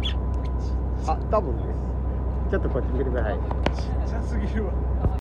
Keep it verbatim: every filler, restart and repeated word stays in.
あ、多分です。ちょっとこっち見てください。 ちっちゃすぎるわ。